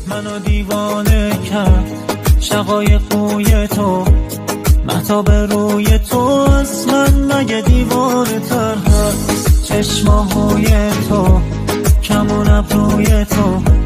منو دیوانه کرد شقایق بوی تو، مهتاب روی تو از من مگه دیوانه تر هست؟ چشماهای تو، کمون ابروی تو،